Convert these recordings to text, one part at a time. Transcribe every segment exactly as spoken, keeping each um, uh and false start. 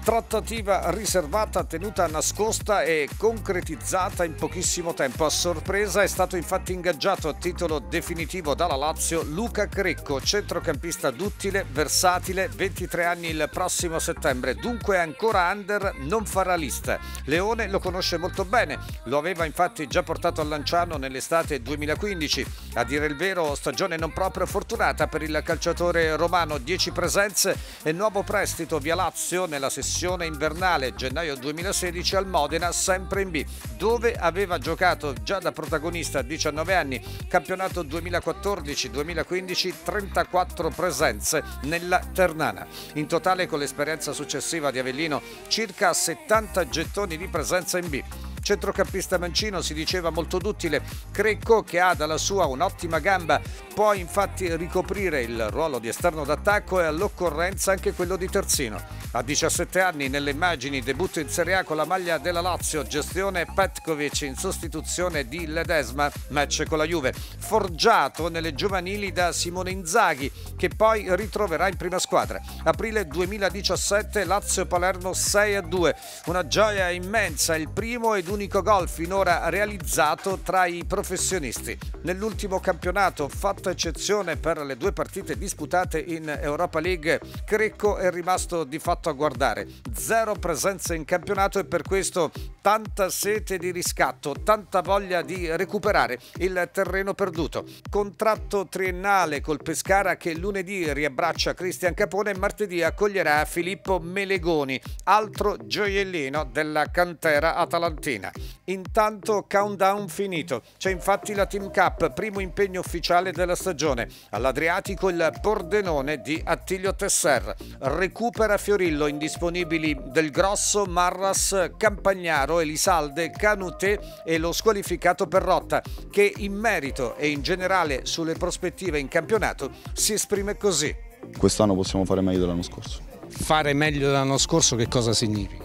Trattativa riservata, tenuta nascosta e concretizzata in pochissimo tempo. A sorpresa è stato infatti ingaggiato a titolo definitivo dalla Lazio Luca Crecco, centrocampista duttile, versatile, ventitré anni il prossimo settembre, dunque ancora under, non farà lista. Leone lo conosce molto bene, lo aveva infatti già portato a Lanciano nell'estate duemilaquindici. A dire il vero, stagione non proprio fortunata per il calciatore romano, dieci presenze e nuovo prestito via Lazio nella sessione invernale gennaio duemilasedici al Modena, sempre in B, dove aveva giocato già da protagonista a diciannove anni, campionato duemilaquattordici duemilaquindici, trentaquattro presenze nella Ternana. In totale, con l'esperienza successiva di Avellino, circa settanta gettoni di presenza in B. Centrocampista mancino, si diceva molto duttile, Crecco, che ha dalla sua un'ottima gamba, può infatti ricoprire il ruolo di esterno d'attacco e all'occorrenza anche quello di terzino. A diciassette anni, nelle immagini, debutto in Serie A con la maglia della Lazio, gestione Petkovic in sostituzione di Ledesma, match con la Juve, forgiato nelle giovanili da Simone Inzaghi, che poi ritroverà in prima squadra. Aprile duemiladiciassette, Lazio-Palermo sei a due, una gioia immensa, il primo ed unico gol finora realizzato tra i professionisti. Nell'ultimo campionato, fatta eccezione per le due partite disputate in Europa League, Crecco è rimasto di fatto a guardare. Zero presenze in campionato e per questo tanta sete di riscatto, tanta voglia di recuperare il terreno perduto. Contratto triennale col Pescara, che lunedì riabbraccia Cristian Capone e martedì accoglierà Filippo Melegoni, altro gioiellino della cantera atalantina. Intanto countdown finito, c'è infatti la Team Cup, primo impegno ufficiale della stagione. All'Adriatico il Pordenone di Attilio Tesser, recupera Fiorillo, indisponibili Del Grosso, Marras, Campagnaro, Elisalde, Canute e lo squalificato Perrotta, che in merito e in generale sulle prospettive in campionato si esprime così. Quest'anno possiamo fare meglio dell'anno scorso. Fare meglio dell'anno scorso che cosa significa?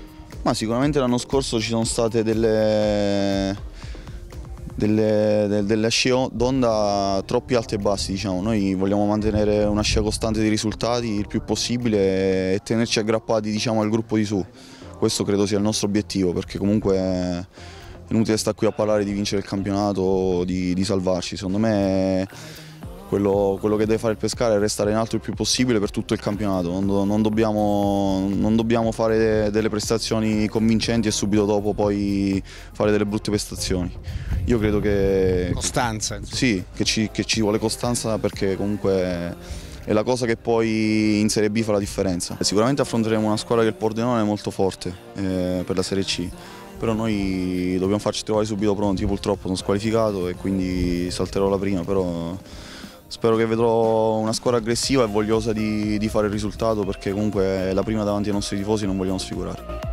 Ma sicuramente l'anno scorso ci sono state delle, delle, delle, delle ascese d'onda troppo alti e bassi, diciamo. Noi vogliamo mantenere una scia costante di risultati il più possibile e tenerci aggrappati, diciamo, al gruppo di su. Questo credo sia il nostro obiettivo, perché comunque è inutile stare qui a parlare di vincere il campionato, di, di salvarci. Secondo me Quello, quello che deve fare il Pescara è restare in alto il più possibile per tutto il campionato, non, do, non, dobbiamo, non dobbiamo fare delle prestazioni convincenti e subito dopo poi fare delle brutte prestazioni. Io credo che... Costanza. Sì, che ci, che ci vuole costanza, perché comunque è la cosa che poi in Serie B fa la differenza. Sicuramente affronteremo una squadra che il Pordenone è molto forte eh, per la Serie C. Però noi dobbiamo farci trovare subito pronti. Io purtroppo sono squalificato e quindi salterò la prima, però spero che vedrò una squadra aggressiva e vogliosa di, di fare il risultato, perché comunque è la prima davanti ai nostri tifosi e non vogliamo sfigurare.